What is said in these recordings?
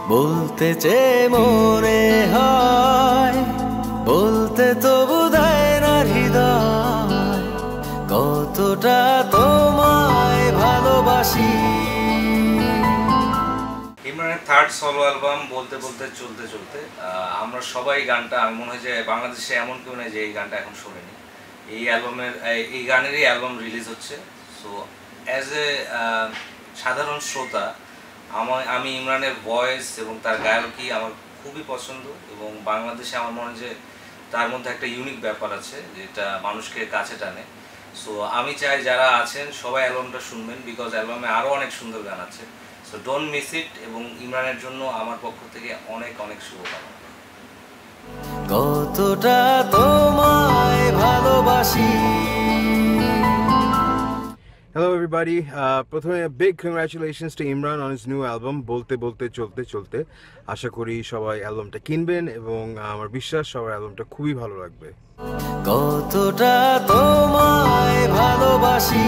বলতে চেয়ে মনে হয় বলতে তবু দেয় না হৃদয় কতটা তোমায় ভালোবাসি। ইমরানের থার্ড সোলো অ্যালবাম বলতে বলতে চলতে চলতে আমরা সবাই গানটা, আমি মনে হয় যে বাংলাদেশে এমন কেউ নেই যে এই গানটা এখন শোনেনি। এই গানেরই অ্যালবাম রিলিজ হচ্ছে। সো অ্যাজ এ সাধারণ শ্রোতা আমি ইমরানের ভয়েস এবং তার গায়কী আমার খুবই পছন্দ, এবং বাংলাদেশে আমার মনে হয় যে তার মধ্যে একটা ইউনিক ব্যাপার আছে যেটা মানুষকে কাছে টানে। সো আমি চাই যারা আছেন সবাই অ্যালবামটা শুনবেন, বিকজ অ্যালবামে আরও অনেক সুন্দর গান আছে। সো ডোন্ট মিস ইট, এবং ইমরানের জন্য আমার পক্ষ থেকে অনেক অনেক শুভকামনা। কতটা তোমায় ভালোবাসি। Hello everybody, প্রথমে big congratulations to Imran on his new album বলতে বলতে চলতে চলতে। আশা করি সবাই অ্যালবামটা কিনবেন এবং আমার বিশ্বাস সবার অ্যালবামটা খুবই ভালো লাগবে। কতটা তোমায় ভালোবাসি।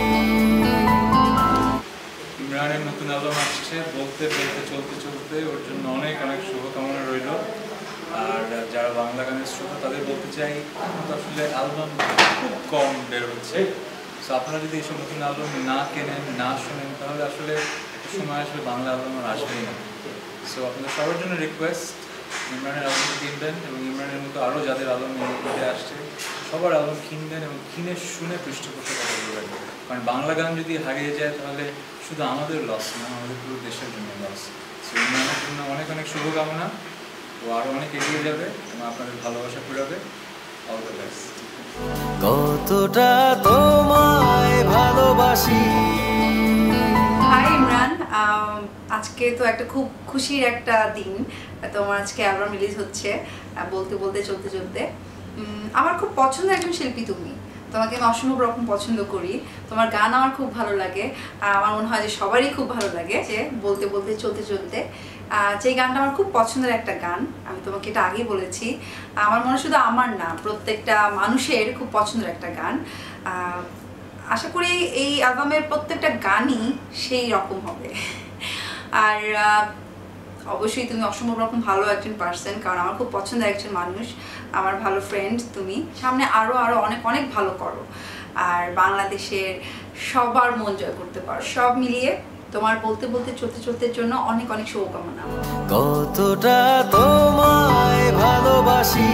ইমরানের নতুন অ্যালবাম আসছে বলতে বলতে চলতে চলতে, ওর জন্য অনেক অনেক শুভকামনা রইল। আর যারা বাংলা গানের শ্রোতা তাদের বলতে চাই, এখন তো আসলে অ্যালবাম খুব কম বের হচ্ছে। সো আপনারা যদি এইসব নতুন অ্যালবাম না কেনেন, না শোনেন, তাহলে আসলে একটা সময় আসলে বাংলা অ্যালবাম আর আসবেই না। সো আপনাদের সবার জন্য রিকোয়েস্ট, ইমরানের অ্যালবাম কিনবেন, এবং ইমরানের মতো আরও যাদের অ্যালবাম নিতে আসছে সবার অ্যালবাম কিনবেন এবং কিনে শুনে পৃষ্ঠপোষক কথা বলবেন। কারণ বাংলা গান যদি হারিয়ে যায় তাহলে শুধু আমাদের লস না, আমাদের পুরো দেশের জন্য লস। সো ইমরানের জন্য অনেক অনেক শুভকামনা, ও আরও অনেক এগিয়ে যাবে এবং আপনাদের ভালোবাসা ফেরাবে। All the best. কতটা তোমায় ভালোবাসি। হাই ইমরান, আজকে তো একটা খুব খুশির একটা দিন, তোমার আজকে অ্যালবাম রিলিজ হচ্ছে বলতে বলতে চলতে চলতে। আমার খুব পছন্দের একজন শিল্পী তুমি, তোমাকে আমি অসম্ভব রকম পছন্দ করি, তোমার গান আমার খুব ভালো লাগে। আমার মনে হয় যে সবারই খুব ভালো লাগে যে বলতে বলতে চলতে চলতে, যে গানটা আমার খুব পছন্দের একটা গান। আমি তোমাকে এটা আগেই বলেছি, আমার মনে শুধু আমার না, প্রত্যেকটা মানুষের খুব পছন্দের একটা গান। আশা করি এই অ্যালবামের প্রত্যেকটা গানই সেই রকম হবে। আর অবশ্যই তুমি অসম্ভব রকম ভালো একজন পার্সন, কারণ আমার খুব পছন্দের একজন মানুষ, আমার ভালো ফ্রেন্ড তুমি। সামনে আরও আরও অনেক অনেক ভালো করো, আর বাংলাদেশের সবার মন জয় করতে পারো। সব মিলিয়ে তোমার বলতে বলতে চলতে চলতে জন্য অনেক অনেক শুভকামনা। কতটা তোমায় ভালোবাসি।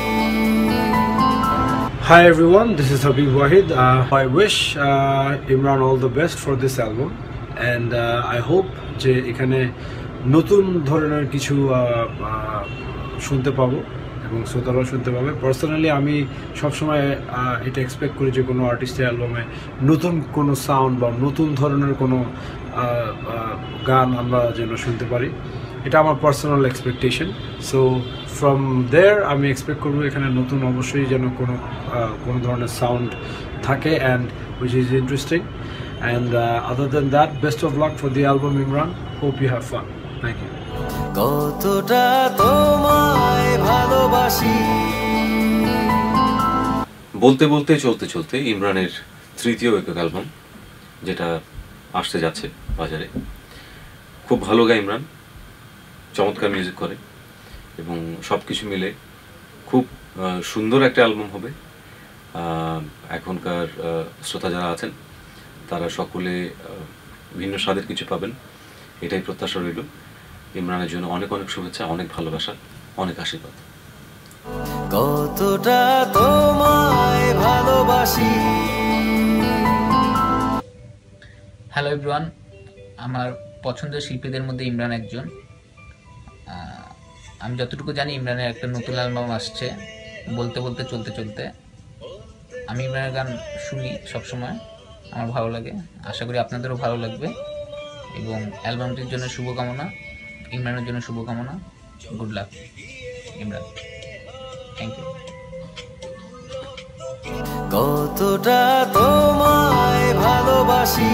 Hi everyone, this is HABIB WAHID. I wish Imran all the best for this album, and I hope যে এখানে নতুন ধরনের কিছু শুনতে পাবো এবং শ্রোতারাও শুনতে পাবে। পার্সোনালি আমি সবসময় এটা এক্সপেক্ট করি যে কোনো আর্টিস্টের অ্যালবামে নতুন কোনো সাউন্ড বা নতুন ধরনের কোনো গান আমরা যেন শুনতে পারি, এটা আমার personal expectation. So from there আমি এক্সপেক্ট করবো এখানে নতুন অবশ্যই যেন কোনো ধরনের সাউন্ড থাকে, and which is interesting. And other than that, best of luck for the album, Imran. Hope you have fun. Thank you. কতটা তোমায় ভালোবাসি। বলতে বলতে চলতে চলতে ইমরানের তৃতীয় একক অ্যালবাম, যেটা আসতে যাচ্ছে বাজারে। খুব ভালো গায় ইমরান, চমৎকার মিউজিক করে, এবং সব কিছু মিলে খুব সুন্দর একটা অ্যালবাম হবে। এখনকার শ্রোতা যারা আছেন তারা সকলে ভিন্ন স্বাদের কিছু পাবেন, এটাই প্রত্যাশা রইল। ইমরানের জন্য অনেক অনেক শুভেচ্ছা, অনেক ভালোবাসা, অনেক আশীর্বাদ। কতটা তোমায় ভালোবাসি। হ্যালো এভরিওয়ান, আমার পছন্দের শিল্পীদের মধ্যে ইমরান একজন। আমি যতটুকু জানি ইমরানের একটা নতুন অ্যালবাম আসছে বলতে বলতে চলতে চলতে। আমি ইমরানের গান শুনি সবসময়, আমার ভালো লাগে, আশা করি আপনাদেরও ভালো লাগবে। এবং অ্যালবামটির জন্য শুভকামনা, ইমরানের জন্য শুভকামনা। Good luck Imran, thank you. কতটা তোমায় ভালোবাসি।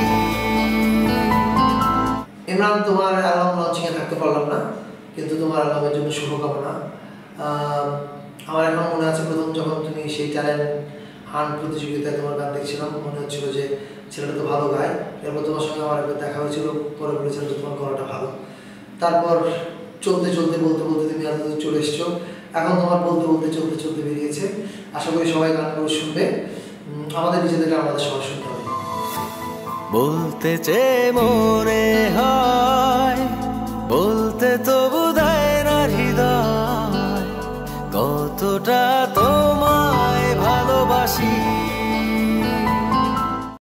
ইমরান, তোমার অ্যালবাম লঞ্চিংয়ে থাকতে পারলাম না, কিন্তু তোমার অ্যালবামের জন্য শুভকামনা। আমার এখন মনে আছে প্রথম যখন তুমি সেই ট্যালেন্ট হান্ট প্রতিযোগিতায় তোমার গান দেখছিলাম, মনে হচ্ছিল যে ছেলেটা তো ভালো গায়। এরপর তোমার সঙ্গে আমার একবার দেখা হয়েছিল, পরে বলেছিলাম যে তোমার গলাটা ভালো। তারপর চলতে চলতে বলতে বলতে তুমি এত দূর চলে এসছো। এখন তোমার বলতে বলতে চলতে চলতে বেরিয়েছে। আশা করি সবাই গানগুলো শুনবে। আমাদের নিজেদেরকে আমাদের সবাই শুনতে হবে। বলতে চেয়ে মনে হয়, বলতে তবু দেয় না হৃদয়, কতটা